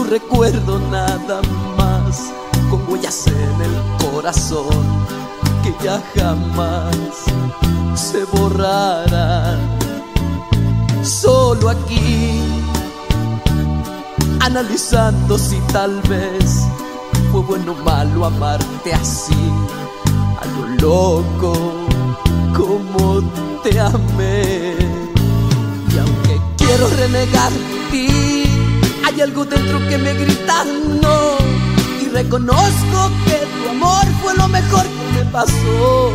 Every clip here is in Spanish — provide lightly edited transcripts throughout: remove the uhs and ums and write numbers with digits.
recuerdo nada más, con huellas en el corazón que ya jamás se borrarán. Solo aquí, analizando si tal vez fue bueno o malo amarte así, a lo loco como te amé. Y aunque quiero renegar de ti, hay algo dentro que me grita no, y reconozco que tu amor fue lo mejor que me pasó.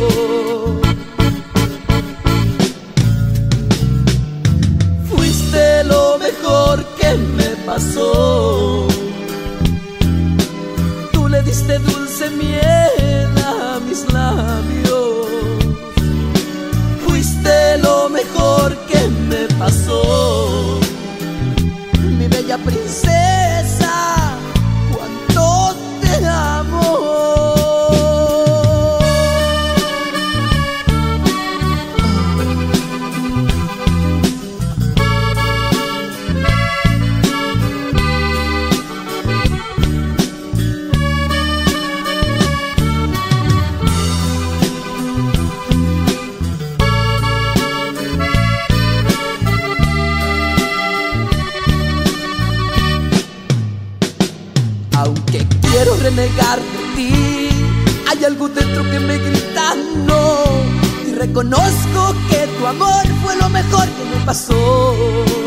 Fuiste lo mejor que me pasó. Tú le diste dulce miel a mis labios. Fuiste lo mejor que me pasó. Mi bella princesa, cuánto te amo. Aunque quiero renegar de ti, hay algo dentro que me grita no, y reconozco que tu amor fue lo mejor que me pasó.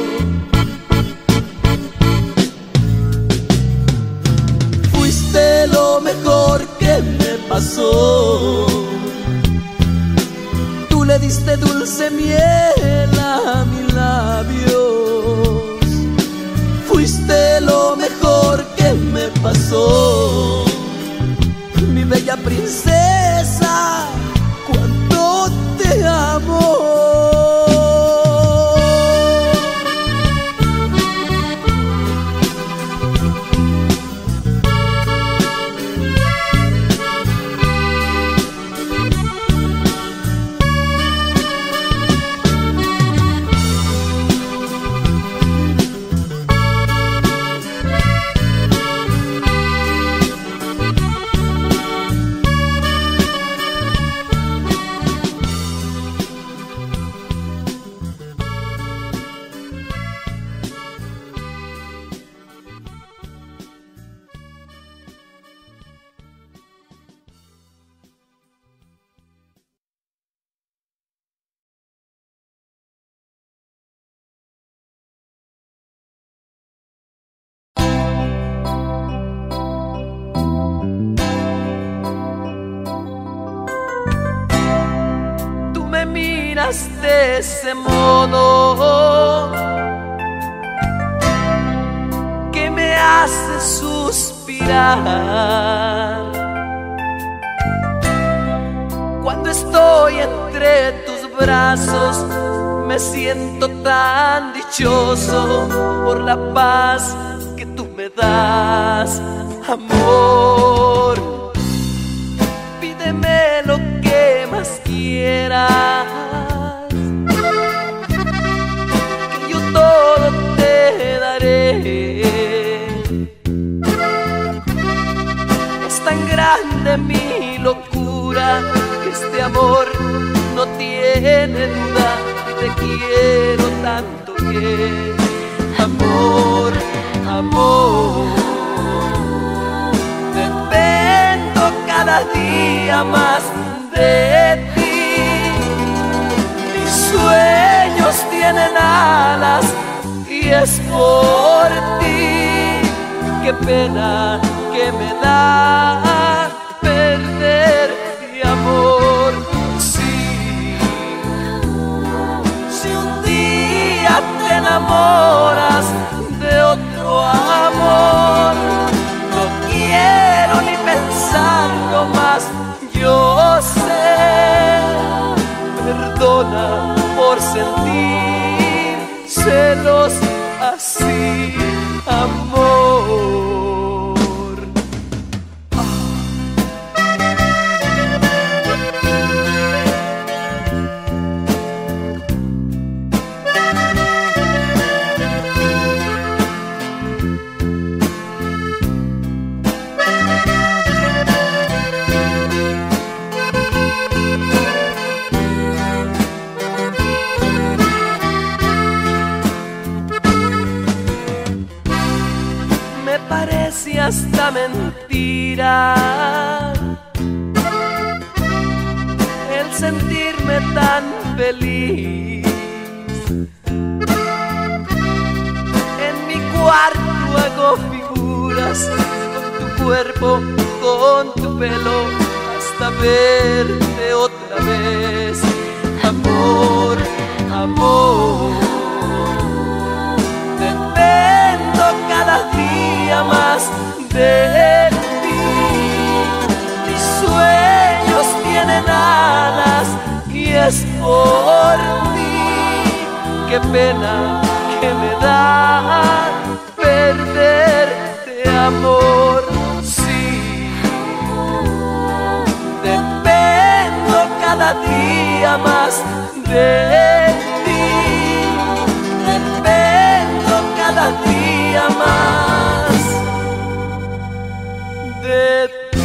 Fuiste lo mejor que me pasó. Tú le diste dulce miel a mis labios. Fuiste lo mejor que me pasó. Mi bella princesa, cuánto te amo. De ese modo que me hace suspirar. Cuando estoy entre tus brazos me siento tan dichoso por la paz que tú me das, amor. Pídeme lo que más quieras, todo te daré. Es tan grande mi locura que este amor no tiene duda. Te quiero tanto que, amor, amor, dependo cada día más de ti. Mis sueños tienen alas y es por ti. Qué pena que me da perder mi amor. Si un día te enamoras de otro amor, no quiero ni pensarlo más. Yo sé, perdona por sentir celos así, amor. parece hasta mentira el sentirme tan feliz. En mi cuarto hago figuras con tu cuerpo, con tu pelo, hasta verte otra vez. Amor, amor, dependo cada día más de ti. Mis sueños tienen alas y es por ti. Qué pena que me da perderte, amor. Sí, dependo cada día más de ti. Dependo cada día más de ti.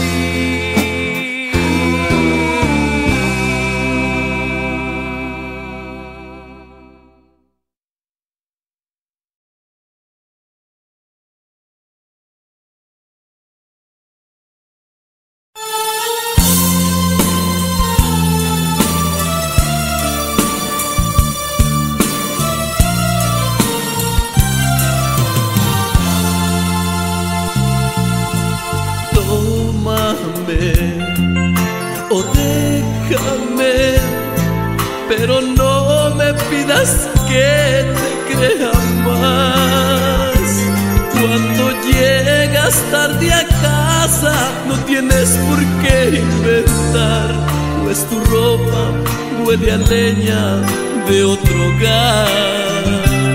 O déjame, pero no me pidas que te crea más. Cuando llegas tarde a casa, no tienes por qué inventar, pues tu ropa huele a leña de otro hogar.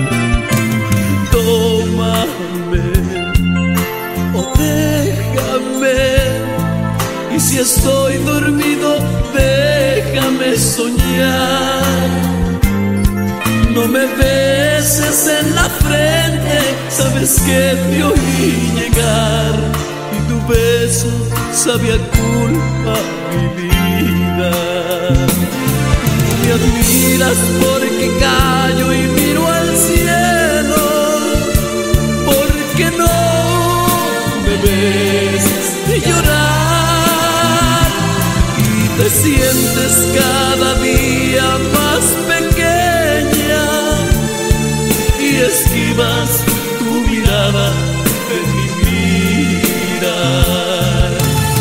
Tómame o déjame, y si estoy dormido, déjame soñar. No me beses en la frente, sabes que te oí llegar, y tu beso sabe a culpa mi vida. Me admiras porque callo y miro al cielo, porque no me ves llorar. Te sientes cada día más pequeña y esquivas tu mirada de mi mirar.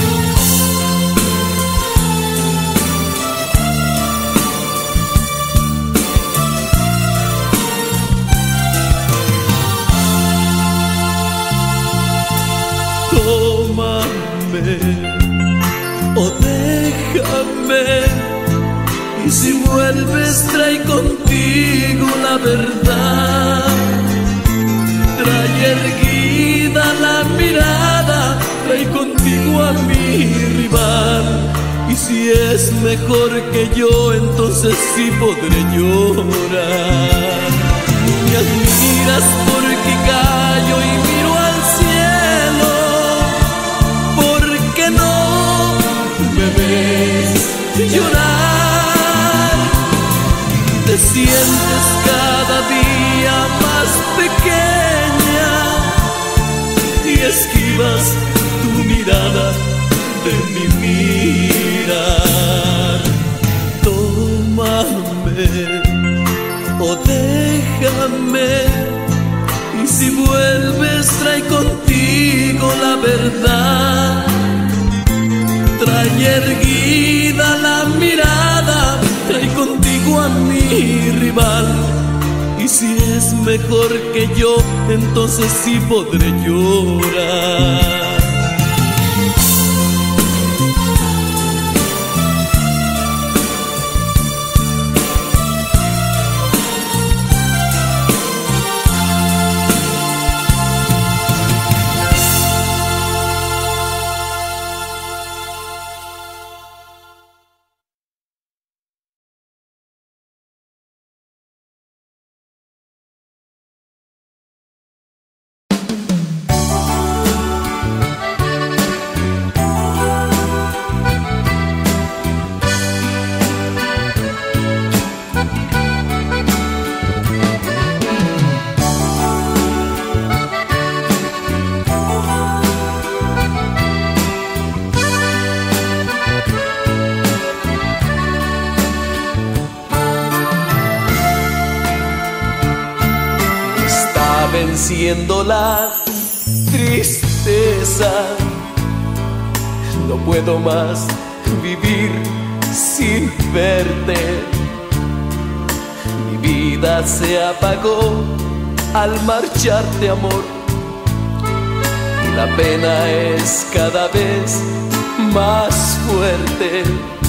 Tómame o déjame, y si vuelves trae contigo la verdad. Trae erguida la mirada, trae contigo a mi rival. Y si es mejor que yo, entonces sí podré llorar. Me admiras porque callo y miro al cielo, porque no me ves llorar. Te sientes cada día más pequeña y esquivas tu mirada de mi mirar. Tómame o déjame, y si vuelves trae contigo la verdad. Trae erguida la mirada, trae contigo a mi rival. Y si es mejor que yo, entonces sí podré llorar. venciendo la tristeza. No puedo más vivir sin verte. Mi vida se apagó al marcharte, amor, y la pena es cada vez más fuerte.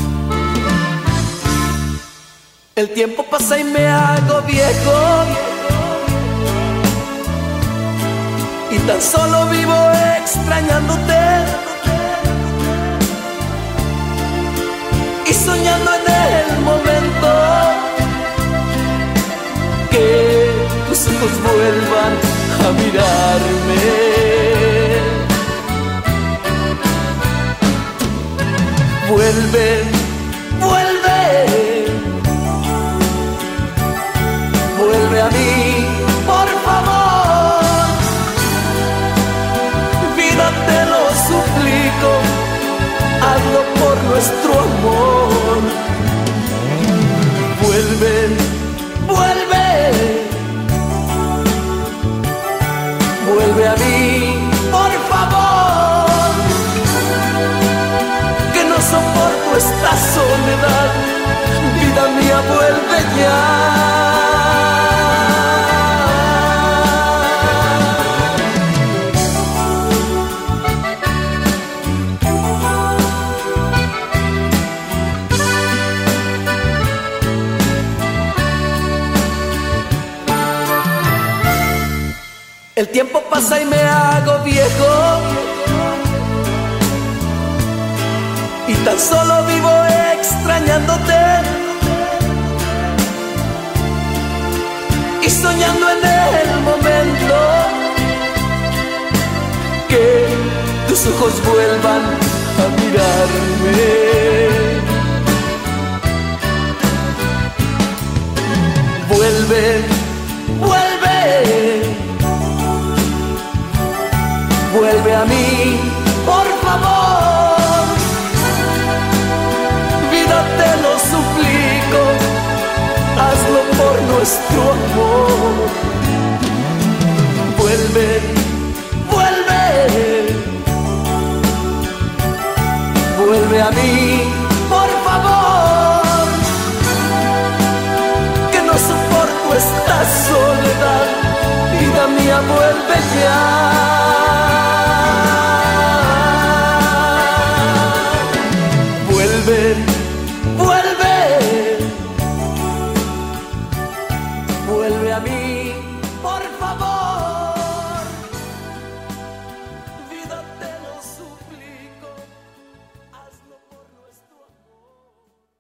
El tiempo pasa y me hago viejo, y tan solo vivo extrañándote y soñando en el momento que tus ojos vuelvan a mirarme. Vuelve, vuelve, vuelve a mí, por favor. Vida, te lo suplico, hazlo por nuestro amor. Vuelve, vuelve, vuelve a mí, por favor. Que no soporto esta soledad, vida mía, vuelve ya. El tiempo pasa y me hago viejo, y tan solo vivo extrañándote y soñando en el momento que tus ojos vuelvan a mirarme. Vuelve, vuelve, vuelve a mí, por favor. Vida, te lo suplico, hazlo por nuestro amor. Vuelve, vuelve, vuelve a mí, por favor. Que no soporto esta soledad, vida mía, vuelve ya. Vuelve, vuelve, vuelve a mí, por favor. Vida, te lo suplico, hazlo por nuestro amor.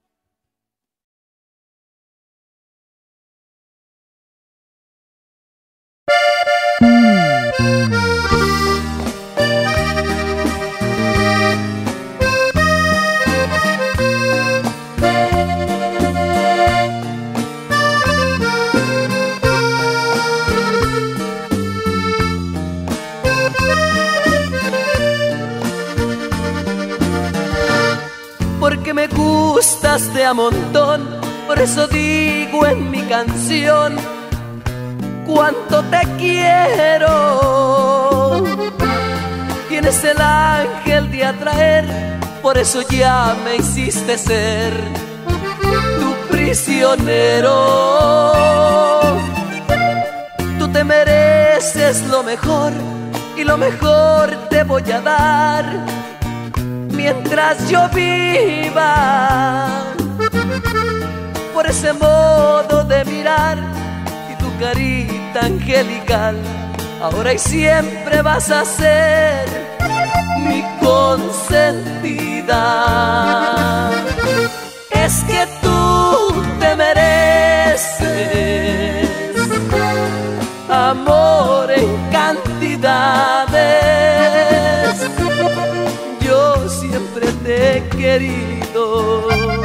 Porque me gustas de a montón, por eso digo en mi canción cuánto te quiero. Tienes el ángel de atraer, por eso ya me hiciste ser tu prisionero. Tú te mereces lo mejor y lo mejor te voy a dar mientras yo viva. Por ese modo de mirar y tu carita angelical, ahora y siempre vas a ser mi consentida. Es que tú te mereces amor en cantidades. Yo siempre te he querido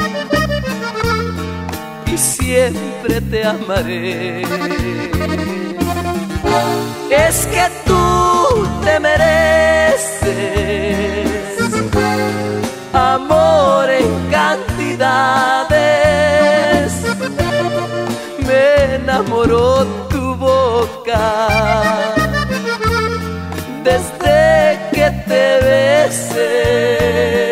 y siempre te amaré. Es que tú te mereces amor en cantidades. Me enamoró tu boca que te bese.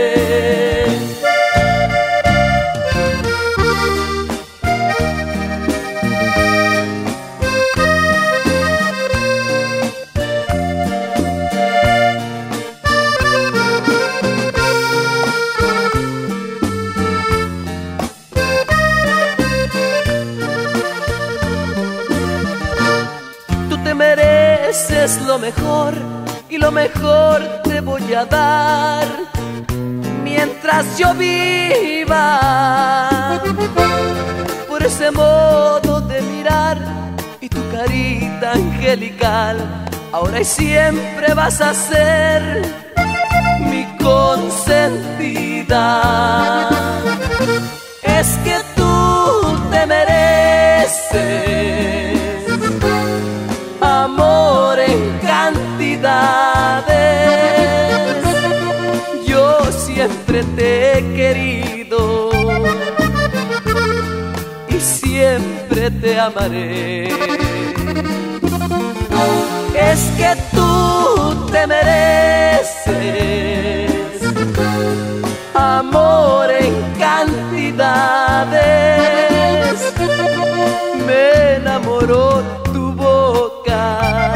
Mereces lo mejor y lo mejor te voy a dar mientras yo viva. Por ese modo de mirar y tu carita angelical, ahora y siempre vas a ser mi consentida. Es que tú te mereces amor en cantidades. Yo siempre te he querido y siempre te amaré. Es que tú te mereces amor en cantidades. Me enamoró tu boca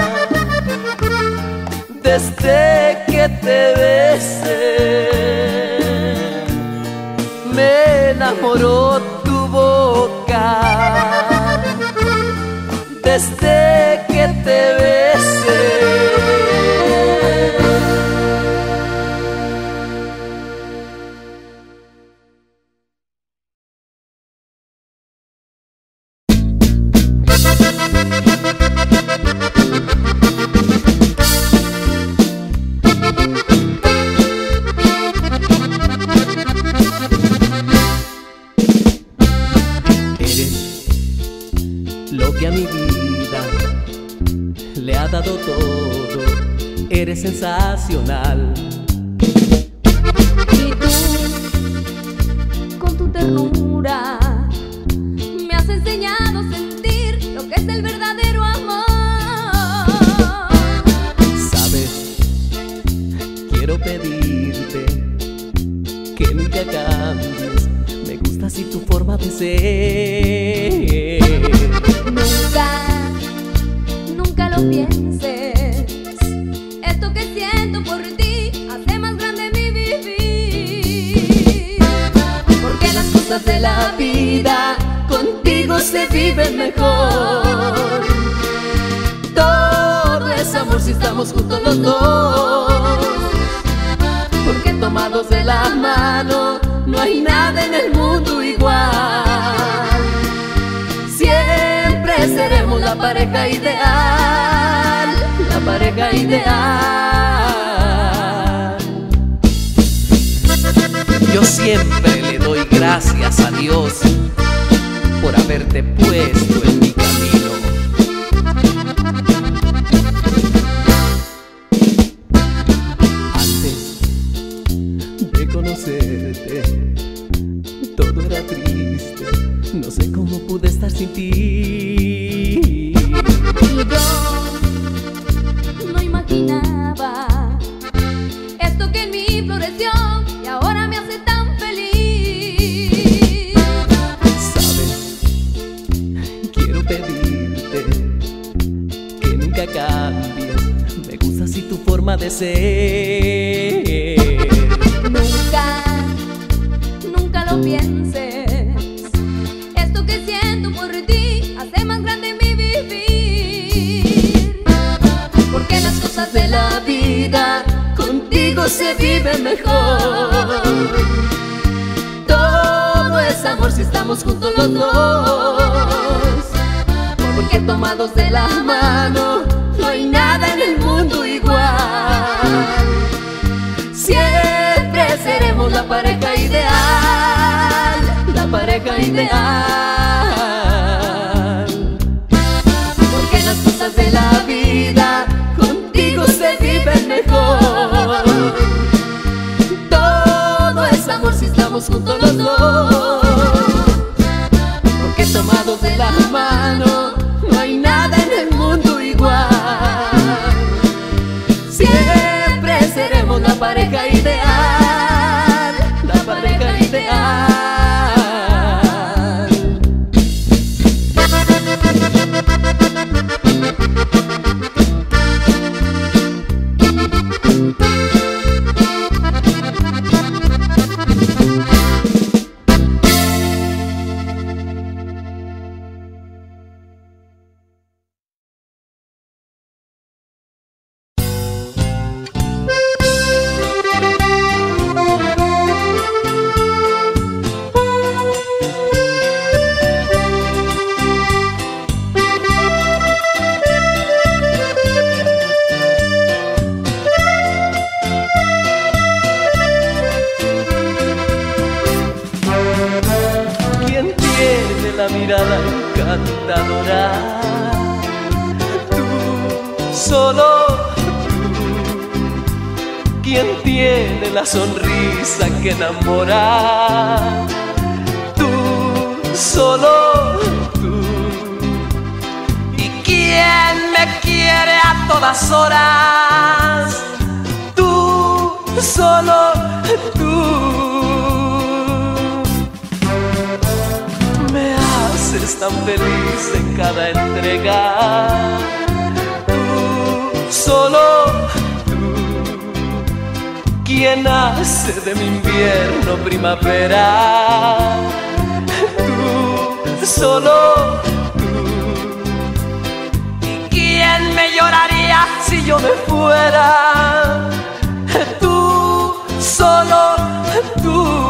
desde que te besé. Me enamoró tu boca desde que te besé. Lo que a mi vida le ha dado todo, eres sensacional. Y tú, con tu ternura, me has enseñado a sentir lo que es el verdadero amor. Sabes, quiero pedirte que nunca cambies. Me gusta así tu forma de ser. Nunca lo pienses. Esto que siento por ti hace más grande mi vivir. Porque las cosas de la vida contigo se viven mejor. Todo es amor si estamos juntos los dos. Porque tomados de la mano no hay nada en el mundo igual. Siempre seremos la pareja ideal, la pareja ideal. Yo siempre le doy gracias a Dios por haberte puesto en mi camino. Antes de conocerte, todo era triste. No sé cómo pude estar sin ti. Y yo no imaginaba esto que en mí floreció y ahora me hace tan feliz. Sabes, quiero pedirte que nunca cambies. Me gusta así tu forma de ser. Nunca lo pienses. Esto que siento por ti hace más grande mi vivir. Porque las cosas de la vida contigo se viven mejor. Todo es amor si estamos juntos los dos. Porque tomados de la mano no hay nada en el mundo igual. Siempre seremos la pareja ideal, la pareja ideal. Porque las cosas de la vida contigo se viven mejor. Todo es amor si estamos juntos los dos. Porque tomados de la mano no hay nada en el mundo igual. Siempre seremos mirada encantadora. Tú, solo tú, quien tiene la sonrisa que enamora. Tú, solo tú, y quien me quiere a todas horas. Tú, solo tú. Es tan feliz en cada entrega. Tú, solo tú, quien hace de mi invierno primavera. Tú, solo tú, y quien me lloraría si yo me fuera. Tú, solo tú.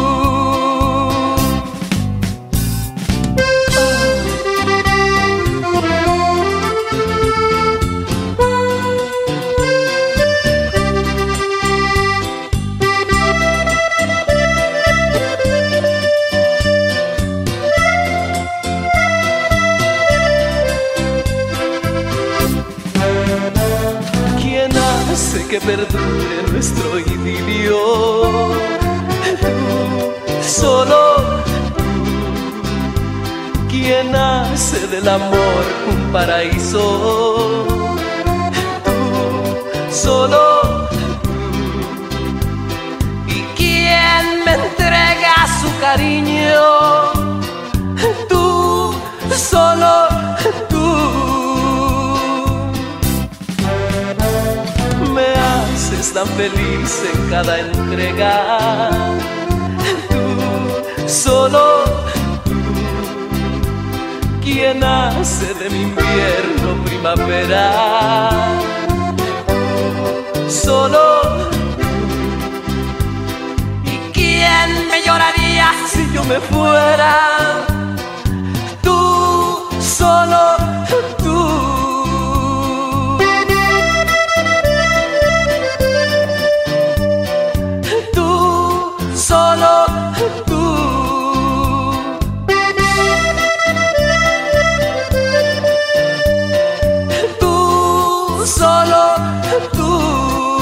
Que perdure nuestro idilio. Tú, solo tú, quien hace del amor un paraíso. Tú, solo tú, y quien me entrega su cariño. Tú, solo tú. Es tan feliz en cada entrega. Tú, solo tú, quien hace de mi invierno primavera. Tú, solo tú, y quien me lloraría si yo me fuera. Tú, solo tú. Solo tú. Tú, solo tú.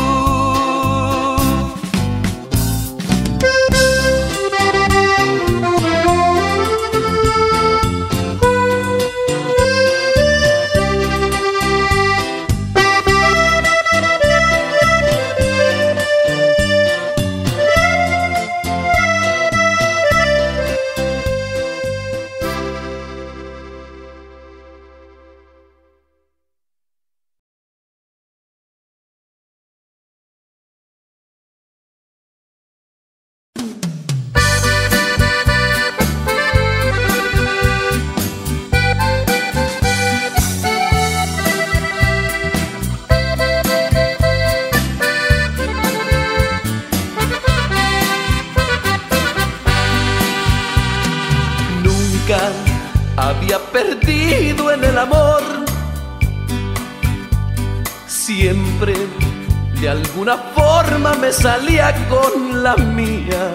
Había perdido en el amor. Siempre de alguna forma me salía con la mía.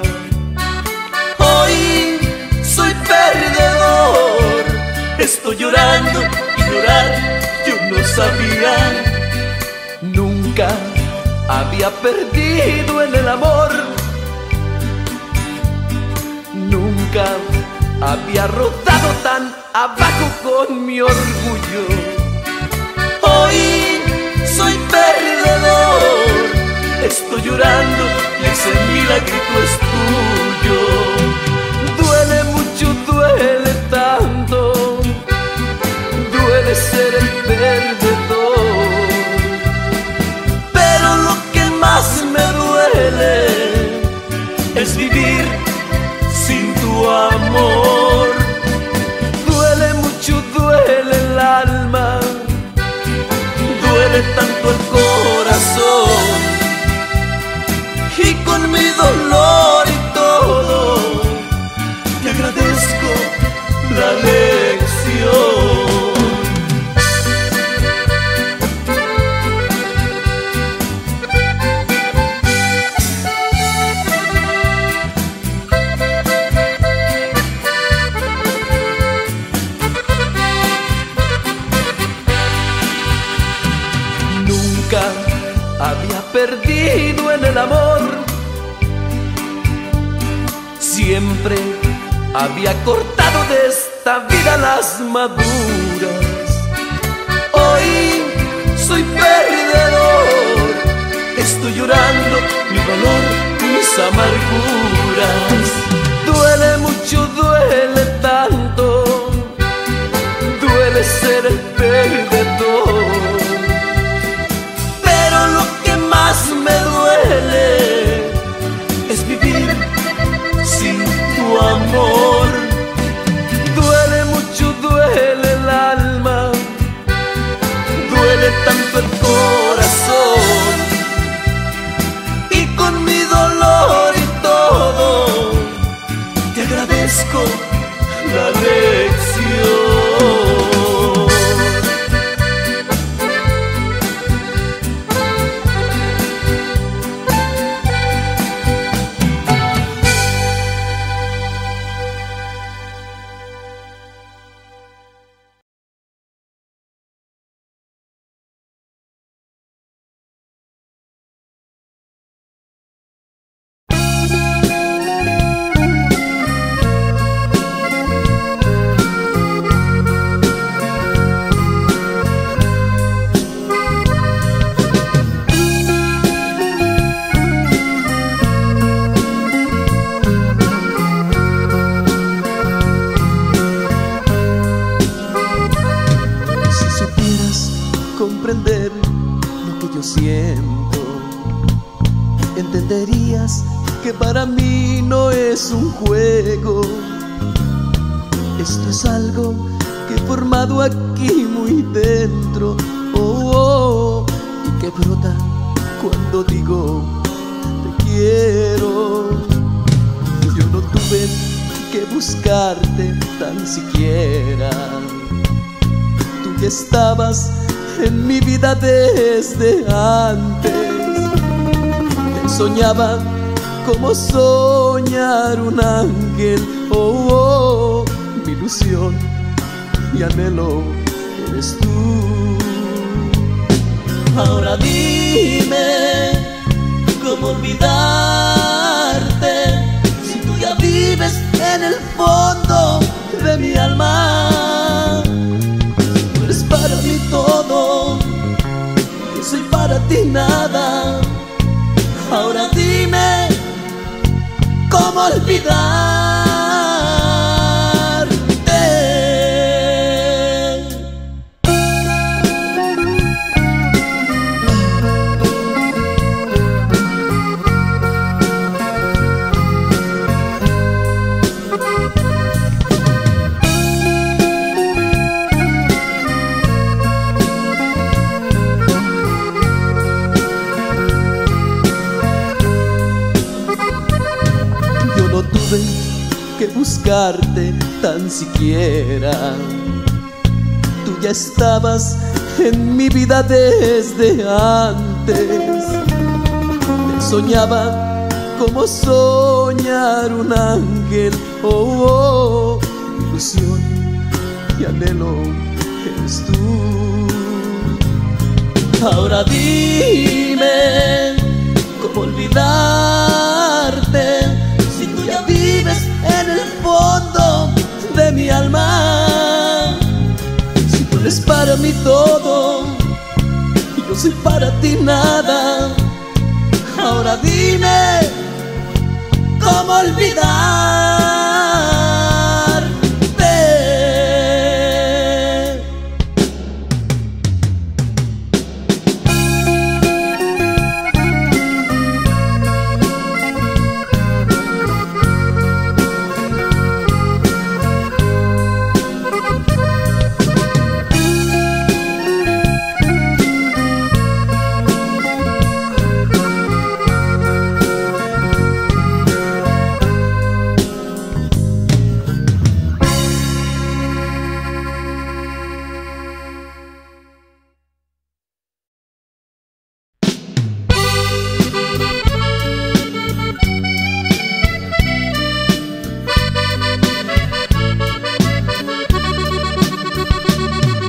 Hoy soy perdedor. Estoy llorando y llorar yo no sabía. Nunca había perdido en el amor. Nunca había rodado tan abajo con mi orgullo. Hoy soy perdedor. Estoy llorando y ese milagrito es tuyo. Duele mucho, duele tanto. Duele ser el perdedor. Pero lo que más me duele es vivir sin tu amor. Duele mucho, duele el alma, duele tanto el corazón. Y con mi dolor y todo creyendo en el amor. Siempre había cortado de esta vida las maduras. Hoy soy perdedor, estoy llorando mi dolor, mis amarguras. Duele mucho, duele tanto, duele ser el perdedor. Pero lo que más me duele es vivir sin tu amor. Duele mucho, duele el alma, duele tanto el corazón. Y con mi dolor y todo, te agradezco la lección. Comprender lo que yo siento, entenderías que para mí no es un juego. Esto es algo que he formado aquí muy dentro, y que brota cuando digo te quiero. Yo no tuve que buscarte tan siquiera, tú ya estabas en mi vida desde antes. Te soñaba como soñar un ángel, mi ilusión, mi anhelo eres tú. Ahora dime cómo olvidarte si tú ya vives en el fondo de mi alma. Tú eres para mí todo, yo soy para ti nada. Ahora dime cómo olvidarte. Que buscarte tan siquiera, tú ya estabas en mi vida desde antes. Te soñaba como soñar un ángel, mi ilusión y anhelo eres tú. Ahora dime cómo olvidarte si tú ya vives en el fondo de mi alma. Si tú eres para mí todo y yo soy para ti nada. Ahora dime cómo olvidarte.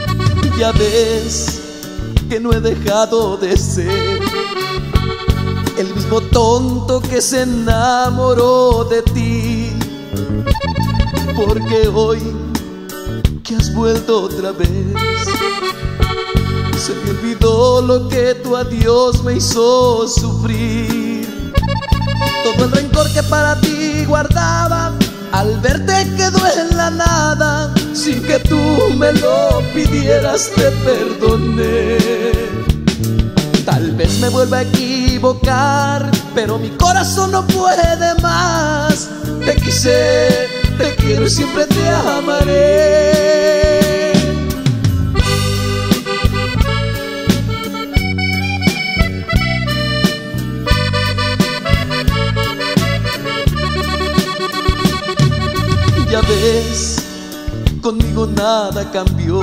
Ya ves que no he dejado de ser el mismo tonto que se enamoró de ti. Porque hoy que has vuelto otra vez, se me olvidó lo que tu adiós me hizo sufrir. Todo el rencor que para ti guardaba, al verte quedó en la nada. Sin que tú me lo pidieras te perdoné. Tal vez me vuelva a equivocar, pero mi corazón no puede más. Te quise, te quiero y siempre te amaré. Ya ves, conmigo nada cambió.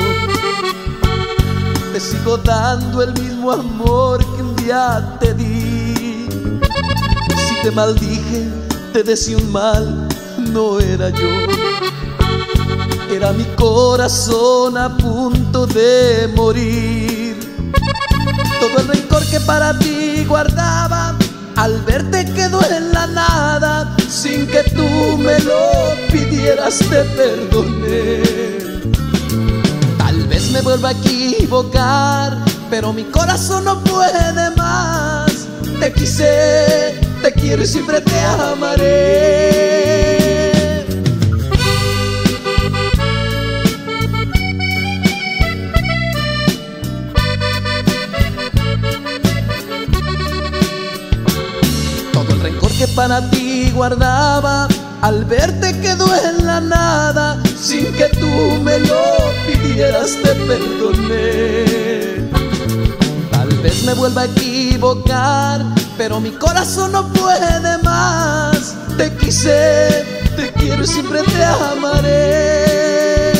Te sigo dando el mismo amor que un día te di. Si te maldije, te decía un mal, no era yo. Era mi corazón a punto de morir. Todo el rencor que para ti guardaba, al verte quedó en la nada. Sin que tú me lo pidieras te perdoné. Tal vez me vuelva a equivocar, pero mi corazón no puede más. Te quise, te quiero y siempre te amaré. Todo el rencor que para ti guardaba, al verte quedó en la nada. Sin que tú me lo pidieras te perdoné. Tal vez me vuelva a equivocar, pero mi corazón no puede más. Te quise, te quiero y siempre te amaré.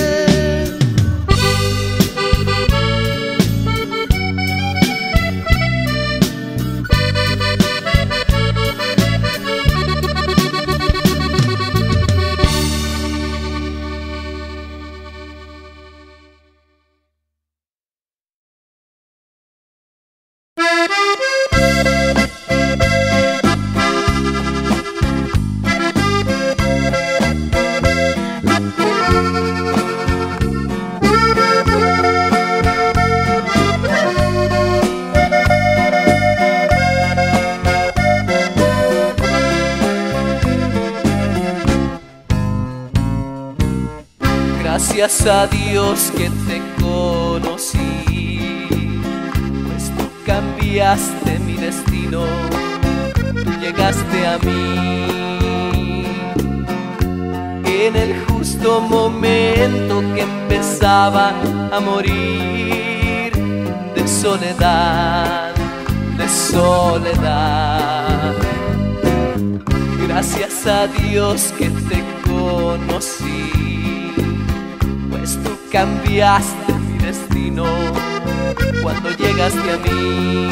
Gracias a Dios que te conocí, pues tú cambiaste mi destino, tú llegaste a mí en el justo momento que empezaba a morir de soledad, de soledad. Gracias a Dios que te conocí, tú cambiaste mi destino cuando llegaste a mí.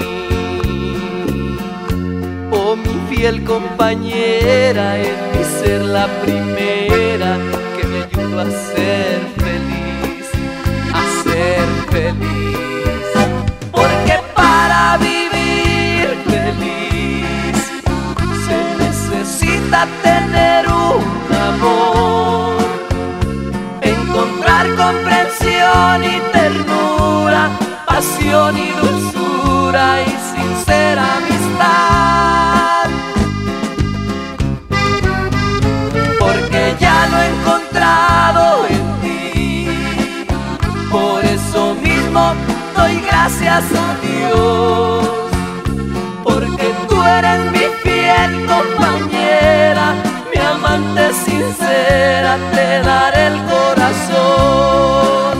Oh, mi fiel compañera, en mi ser la primera que me ayudó a ser feliz, a ser feliz. Porque para vivir feliz se necesita tener un amor, encontrar comprensión y ternura, pasión y dulzura y sincera amistad. Porque ya lo he encontrado en ti, por eso mismo doy gracias a Dios. Porque tú eres mi fiel compañera, mi amante sincera, te daré el corazón.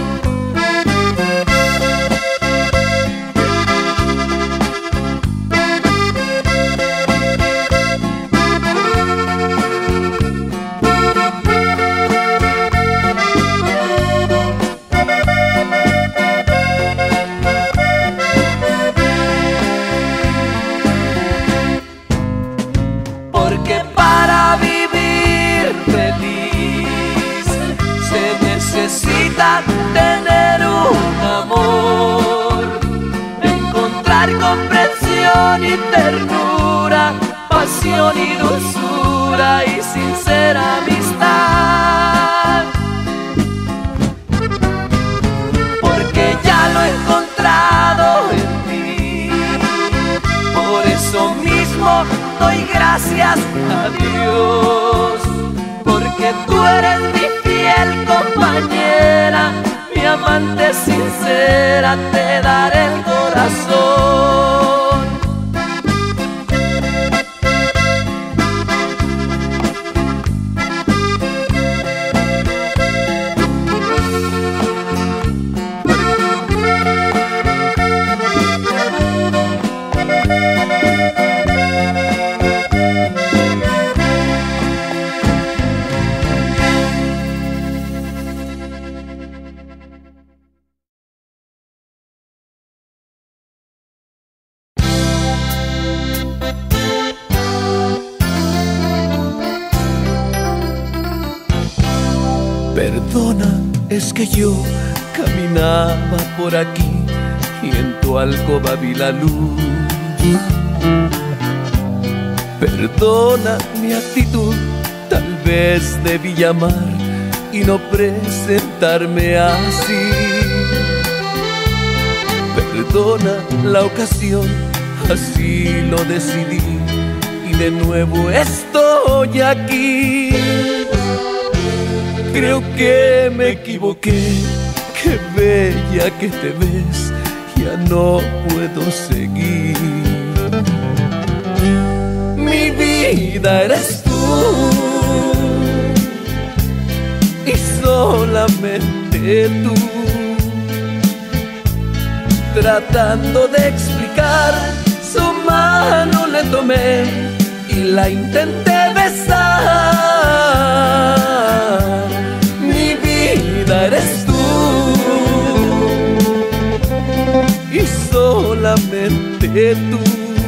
Porque para vivir feliz se necesita tener un amor, encontrar comprensión y ternura, pasión y dulzura y sincera amistad. Porque ya lo he encontrado en ti, por eso mismo doy gracias a Dios. Porque tú eres mi fiel compañera, mi amante sincera, te daré el corazón. Perdona, es que yo caminaba por aquí y en tu alcoba vi la luz. Perdona mi actitud, tal vez debí llamar y no presentarme así. Perdona la ocasión, así lo decidí y de nuevo estoy aquí. Creo que me equivoqué, qué bella que te ves, ya no puedo seguir. Mi vida eres tú y solamente tú. Tratando de explicar, su mano le tomé y la intenté besar. Eres tú y solamente tú.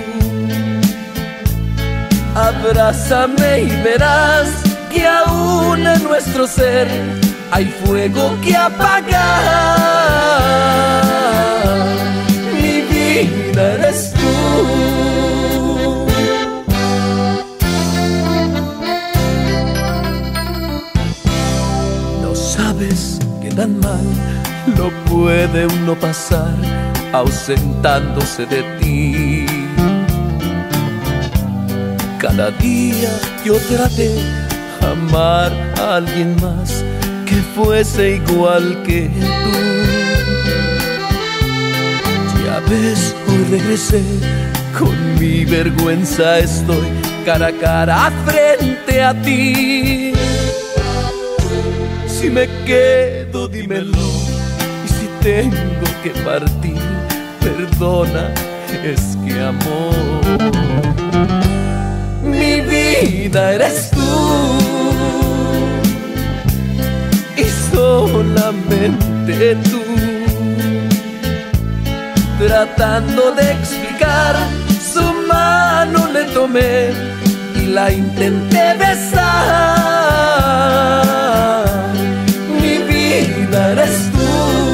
Abrázame y verás que aún en nuestro ser hay fuego que apagar. Mi vida eres tú. Sabes que tan mal lo puede uno pasar ausentándose de ti. Cada día yo traté amar a alguien más que fuese igual que tú. Ya ves, hoy regresé, con mi vergüenza estoy cara a cara frente a ti. Si me quedo, dímelo, y si tengo que partir, perdona, es que amor. Mi vida eres tú y solamente tú. Tratando de explicar, su mano le tomé y la intenté besar. Eres tú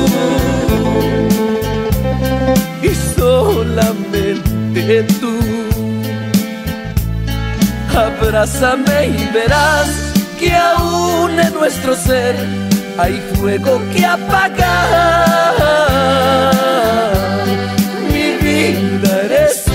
y solamente tú. Abrázame y verás que aún en nuestro ser hay fuego que apagar. Mi vida eres tú.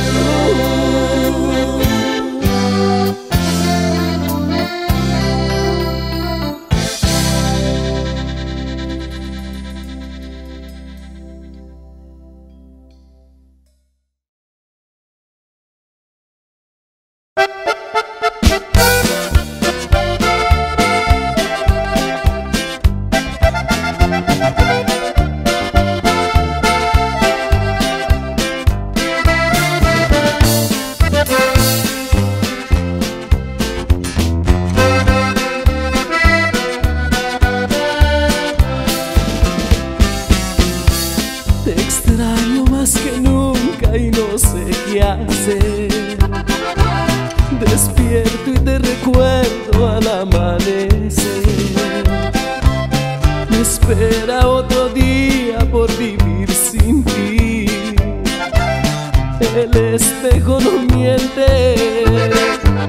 Despierto y te recuerdo al amanecer. Me espera otro día por vivir sin ti. El espejo no miente,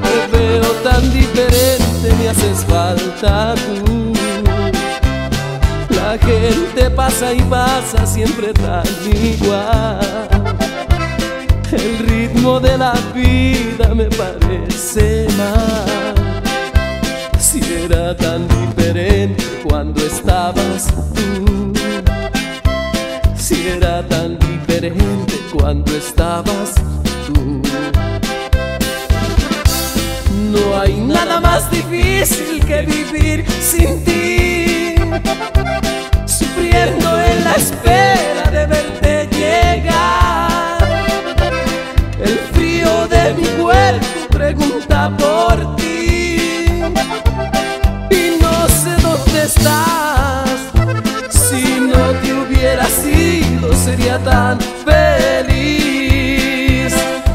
pasa y pasa siempre tan igual. El ritmo de la vida me parece mal. Si era tan diferente cuando estabas tú, si era tan diferente cuando estabas tú. No hay nada más difícil que vivir sin ti, sufriendo en la espera de verte llegar. El frío de mi cuerpo pregunta por ti y no sé dónde estás. Si no te hubieras ido sería tan feliz.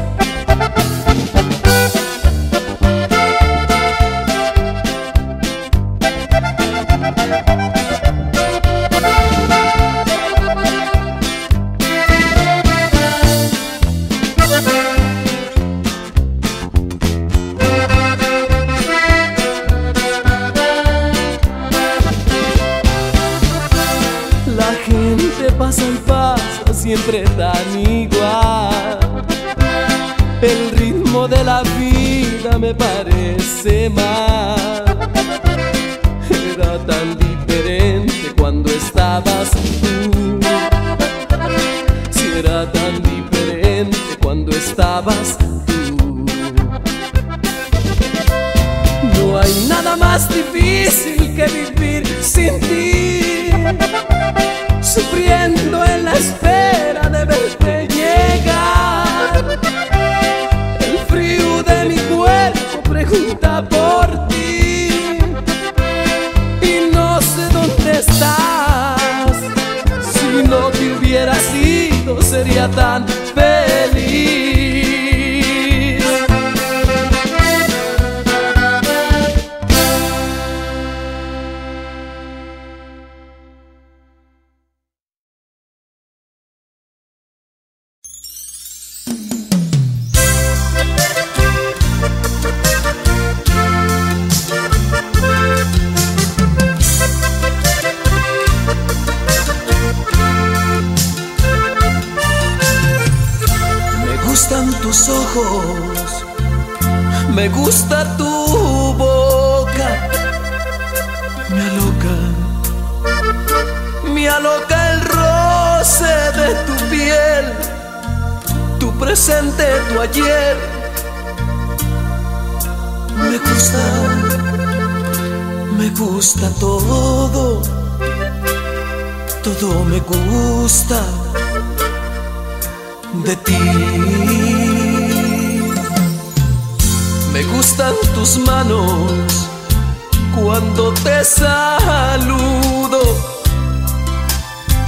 Pasa y pasa siempre tan igual. El ritmo de la vida me parece mal. Era tan diferente cuando estabas tú. Si era tan diferente cuando estabas tú. No hay nada más difícil que vivir sin ti, sufriendo en la espera de verte llegar. El frío de mi cuerpo pregunta por ti y no sé dónde estás. Si no te hubieras ido sería tan feliz. Tus ojos, me gusta tu boca, me aloca el roce de tu piel, tu presente, tu ayer. Me gusta todo, todo me gusta de ti. Me gustan tus manos cuando te saludo y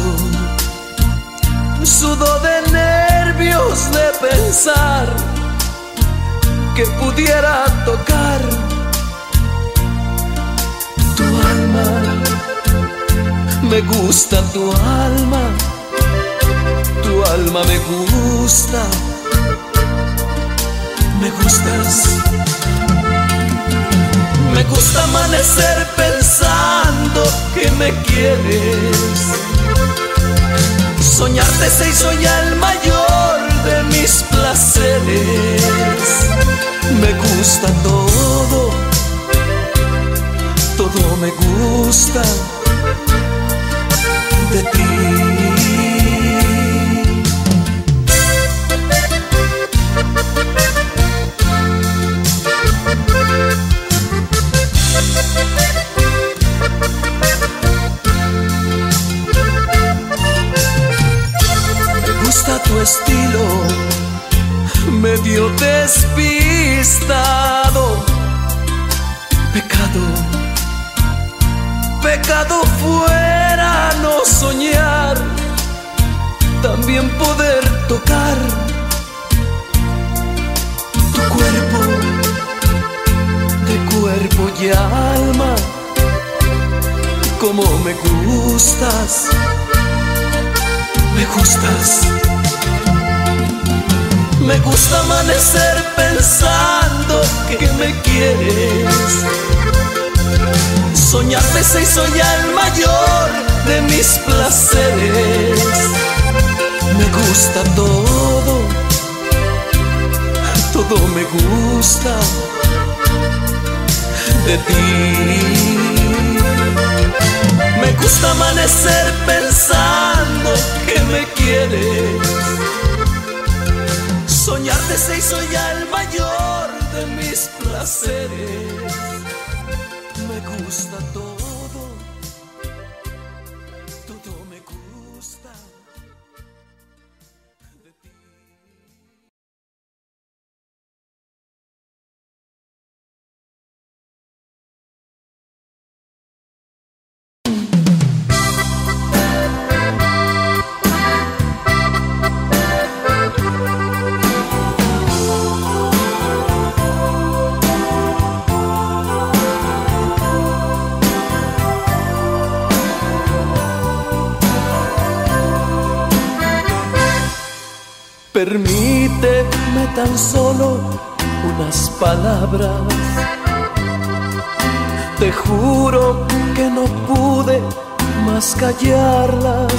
sudo de nervios de pensar que pudiera tocar tu alma. Me gusta tu alma, tu alma me gusta. Me gustas. Me gusta amanecer pensando que me quieres. Soñarte se hizo ya el mayor de mis placeres. Me gusta todo, todo me gusta de ti. Tu estilo medio despistado. Pecado fuera no soñar, también poder tocar tu cuerpo, de cuerpo y alma. Como me gustas, me gustas. Me gusta amanecer pensando que me quieres. Soñarte se hizo ya el mayor de mis mis placeres. Me gusta todo, todo me gusta de ti. Me gusta amanecer pensando que me quieres. Soñarte se hizo ya el mayor de mis placeres. Me gusta todo, todo me gusta de ti. Permíteme tan solo unas palabras. Te juro que no pude más callarlas.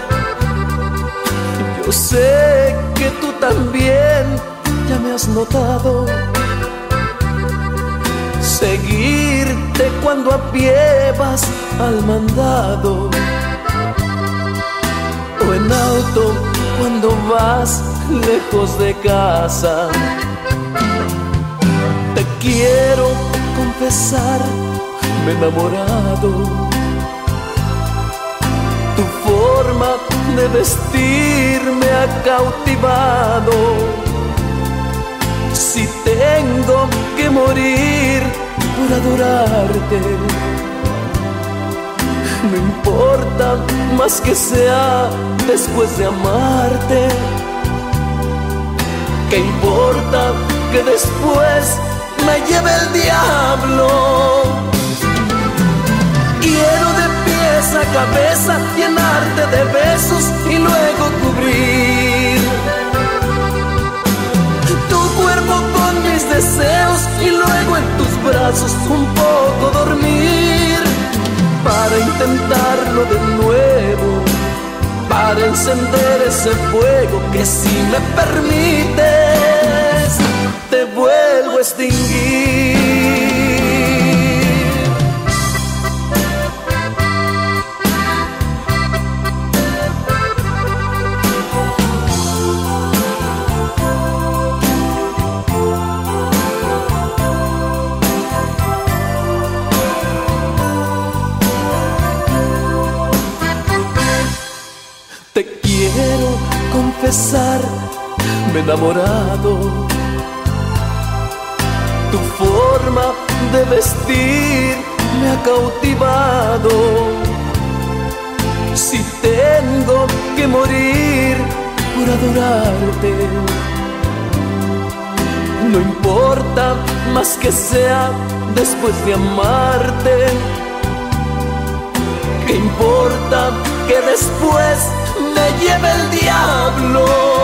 Yo sé que tú también ya me has notado. Seguirte cuando a pie vas al mandado, o en auto cuando vas lejos de casa. Te quiero confesar, me he enamorado. Tu forma de vestir me ha cautivado. Si tengo que morir por adorarte, no importa más que sea después de amarte. ¿Qué importa que después me lleve el diablo? Quiero de pies a cabeza llenarte de besos y luego cubrir tu cuerpo con mis deseos y luego en tus brazos un poco dormir. Para intentarlo de nuevo, para encender ese fuego que si me permites te vuelvo a extinguir. Quiero confesar, me he enamorado. Tu forma de vestir me ha cautivado. Si tengo que morir por adorarte, no importa más que sea después de amarte. ¿Qué importa que después me lleve el diablo?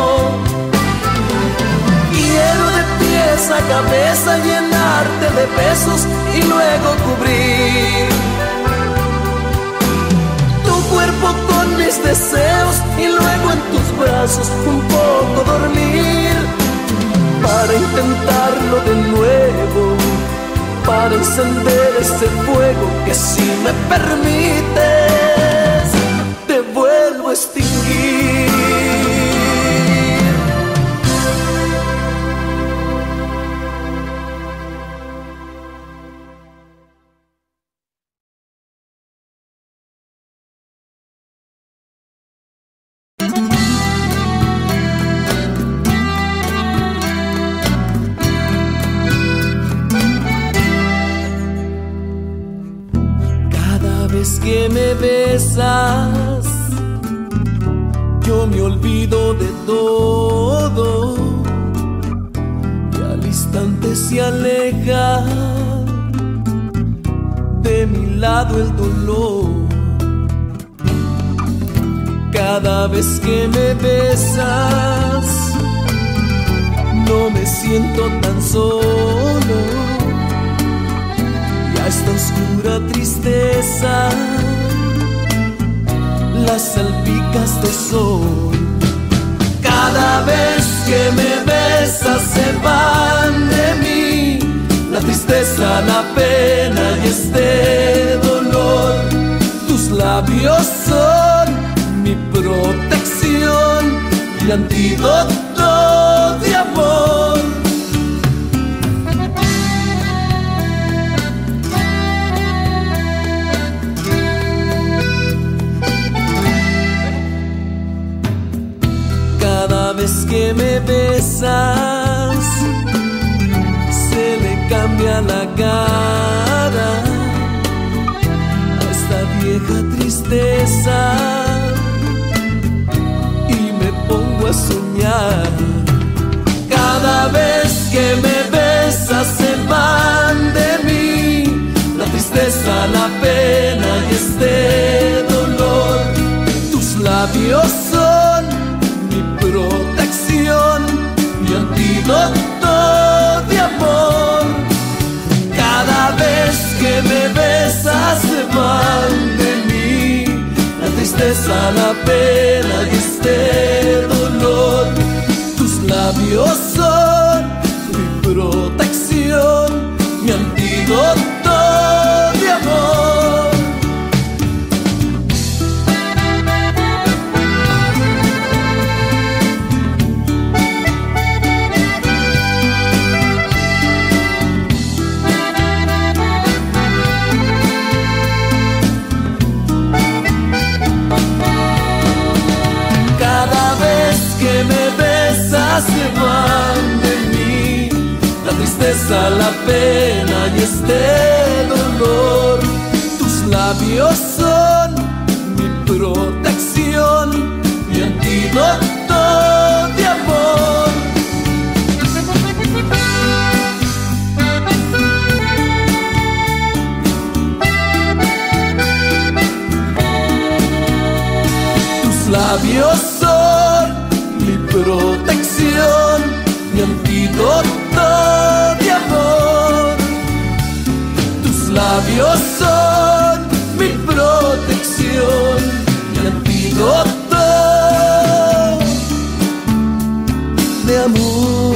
Quiero de pies a cabeza llenarte de besos y luego cubrir tu cuerpo con mis deseos y luego en tus brazos un poco dormir. Para intentarlo de nuevo, para encender ese fuego que si me permites te vuelvo a extinguir. Que me besas, yo me olvido de todo y al instante se aleja de mi lado el dolor. Cada vez que me besas, no me siento tan solo. Esta oscura tristeza las salpicas de sol. Cada vez que me besas se van de mí la tristeza, la pena y este dolor. Tus labios son mi protección y antídoto de amor. Cada vez que me besas se le cambia la cara a esta vieja tristeza y me pongo a soñar. Cada vez que me besas se van de mí la tristeza, la pena y este dolor. Tus labios son mi protección y antídoto de amor. Cada vez que me besas se van de mí la tristeza, la pena y este dolor. Tus labios son mi protección, mi antídoto de amor. Que me besas se van de mí la tristeza, la pena y este dolor. Tus labios son mi protección, mi antídoto de amor. Tus labios son mi protección, mi antídoto de amor. Tus labios son mi protección, mi antídoto de amor.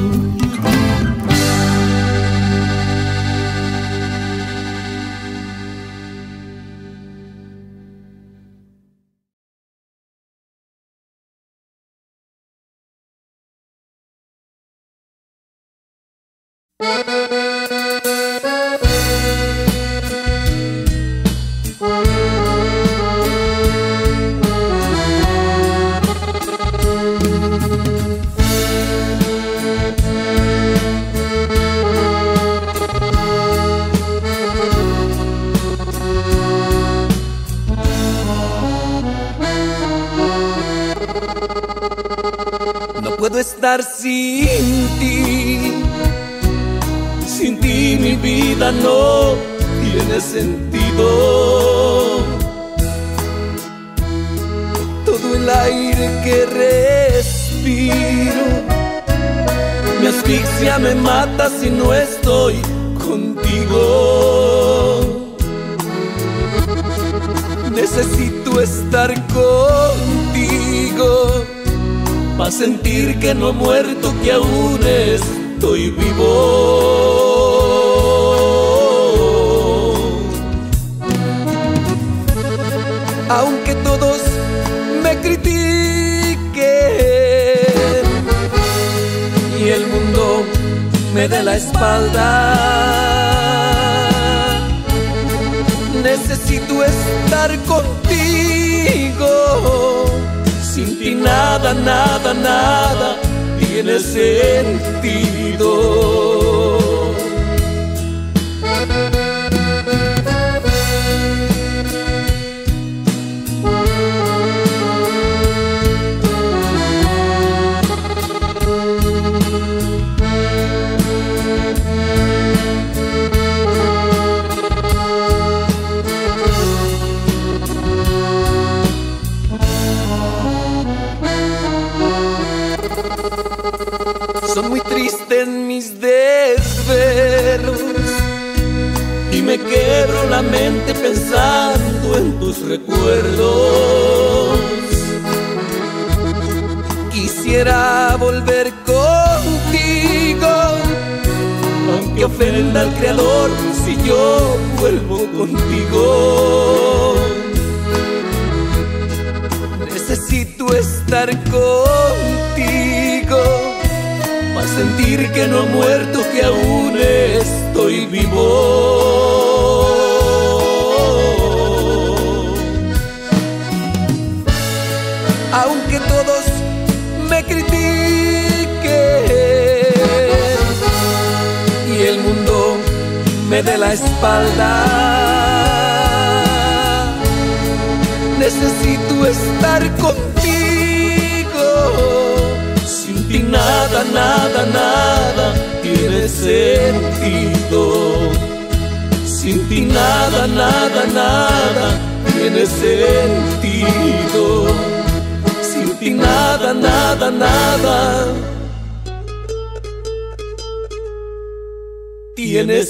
No puedo estar sin ti. Sin ti mi vida no tiene sentido. Todo el aire que respiro me asfixia, me mata si no estoy contigo. Necesito estar contigo para sentir que no he muerto, que aún estoy vivo. Aunque todos me critiquen y el mundo me dé la espalda, necesito estar contigo. Sin ti nada, nada, nada tiene sentido. Son muy tristes mis deseos quiebro la mente pensando en tus recuerdos. Quisiera volver contigo, aunque ofenda al Creador si yo vuelvo contigo. Necesito estar contigo para sentir que no he muerto, que aún estoy vivo. Aunque todos me critiquen y el mundo me dé la espalda, necesito estar contigo. Sin ti nada, nada, nada tiene sentido. Sin ti nada, nada, nada tiene sentido. Sin ti nada, nada, nada tiene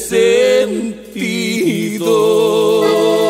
sentido.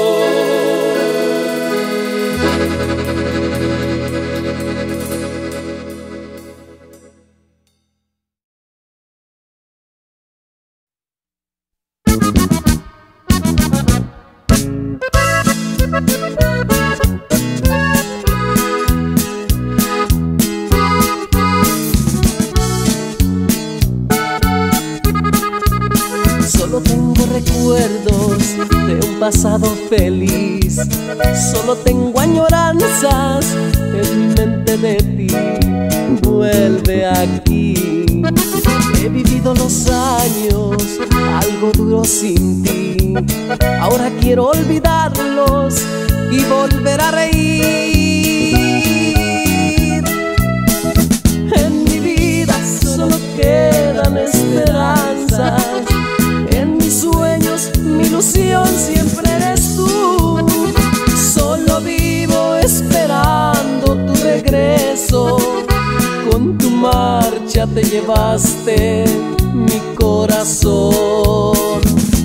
Solo tengo recuerdos de un pasado feliz. Solo tengo añoranzas en mi mente de ti. Vuelve aquí. He vivido los años algo duros sin ti. Ahora quiero olvidarlos y volver a reír. En mi vida solo quedan esperanzas. En mis sueños, mi ilusión siempre eres tú. Solo vivo esperando tu regreso. Con tu marcha te llevaste mi corazón.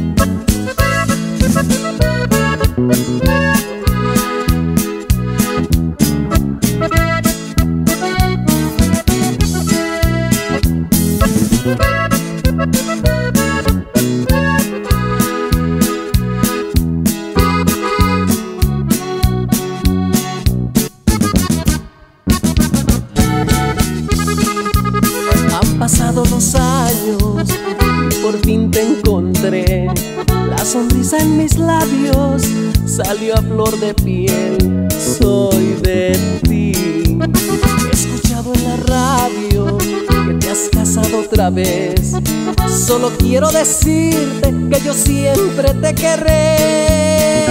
Pasados los años y por fin te encontré. La sonrisa en mis labios salió a flor de piel. Soy de ti. He escuchado en la radio que te has casado otra vez. Solo quiero decirte que yo siempre te querré.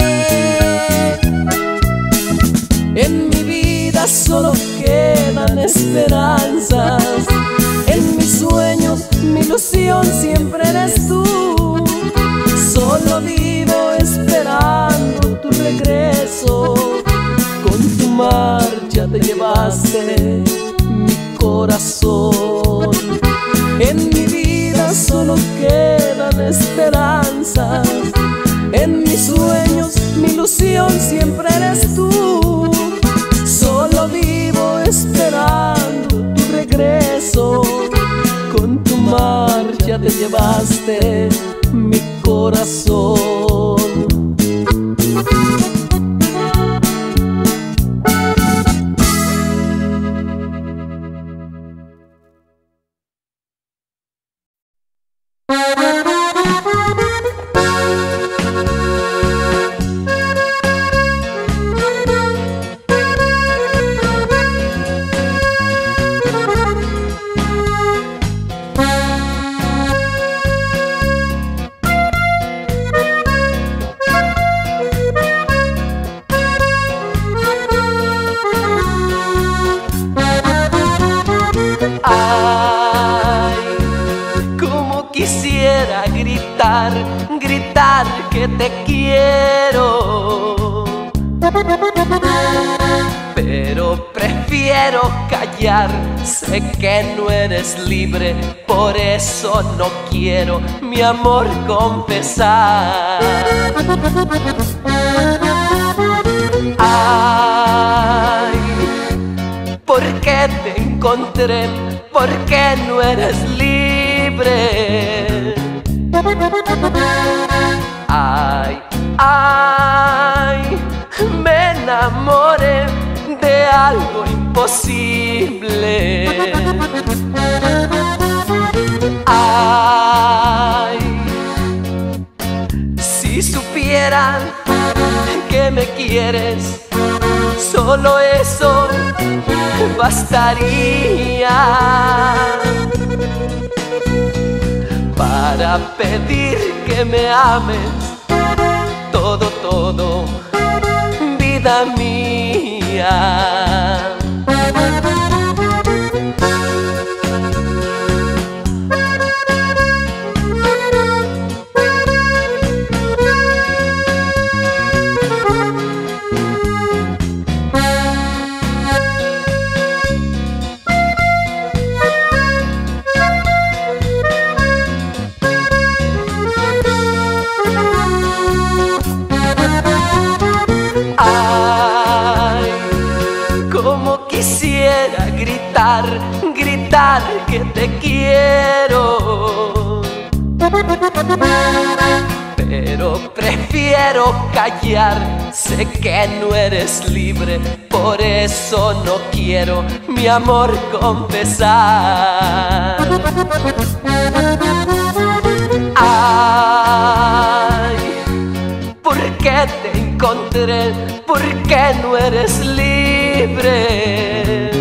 En mi vida solo quedan esperanzas. En mis sueños, mi ilusión siempre eres tú. Solo vivo esperando tu regreso. Con tu marcha te llevaste mi corazón. En mi vida solo quedan esperanzas. En mis sueños, mi ilusión siempre eres tú. Solo vivo esperando tu regreso. Con tu marcha te llevaste mi corazón. Quisiera gritar, gritar que te quiero. pero prefiero callar. Sé que no eres libre, por eso no quiero mi amor confesar. Ay, ¿por qué te encontré? ¿Por qué no eres libre? Ay, ay, me enamoré de algo imposible. Ay, si supieran que me quieres, solo eso bastaría para pedir que me ames. Todo, todo, vida mía. Ay, como quisiera gritar, gritar que te quiero, pero prefiero callar. Sé que no eres libre, por eso no quiero mi amor confesar. Ay, ¿por qué te encontré? ¿Por qué no eres libre?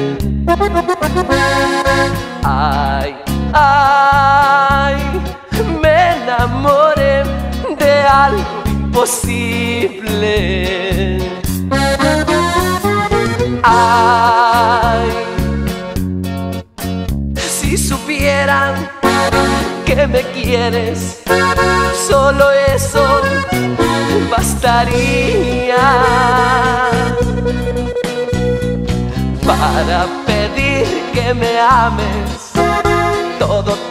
Ay, ay, me enamoré de algo imposible. Ay, si supieran que me quieres, solo eso bastaría para pedir que me ames. Todo,